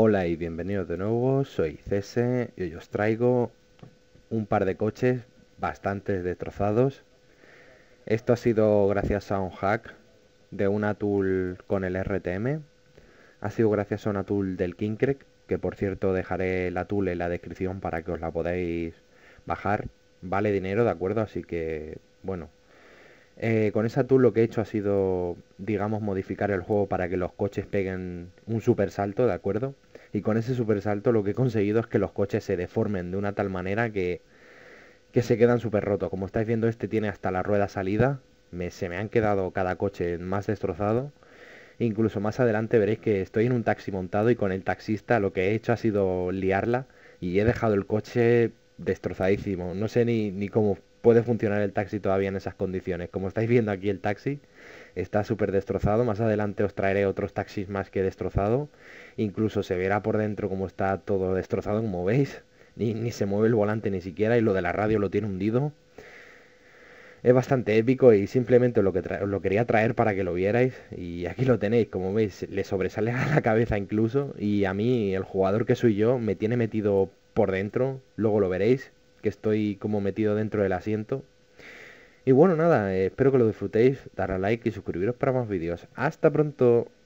Hola y bienvenidos de nuevo, soy Cese y hoy os traigo un par de coches bastante destrozados. Esto ha sido gracias a un hack de una tool con el RTM. Ha sido gracias a una tool del Kincrek, que por cierto dejaré la tool en la descripción para que os la podáis bajar. Vale dinero, ¿de acuerdo? Así que, bueno. Con esa tool lo que he hecho ha sido, digamos, modificar el juego para que los coches peguen un super salto, ¿de acuerdo? Y con ese super salto lo que he conseguido es que los coches se deformen de una tal manera que se quedan súper rotos. Como estáis viendo, este tiene hasta la rueda salida. Se me han quedado cada coche más destrozado. Incluso más adelante veréis que estoy en un taxi montado y con el taxista lo que he hecho ha sido liarla y he dejado el coche destrozadísimo. No sé ni cómo puede funcionar el taxi todavía en esas condiciones. Como estáis viendo aquí el taxi está súper destrozado. Más adelante os traeré otros taxis más que destrozado. Incluso se verá por dentro cómo está todo destrozado, como veis. Ni se mueve el volante ni siquiera y lo de la radio lo tiene hundido. Es bastante épico y simplemente os lo quería traer para que lo vierais. Y aquí lo tenéis, como veis, le sobresale a la cabeza incluso. Y a mí, el jugador que soy yo, me tiene metido por dentro. Luego lo veréis, que estoy como metido dentro del asiento. Y bueno, nada, espero que lo disfrutéis. Darle a like y suscribiros para más vídeos. ¡Hasta pronto!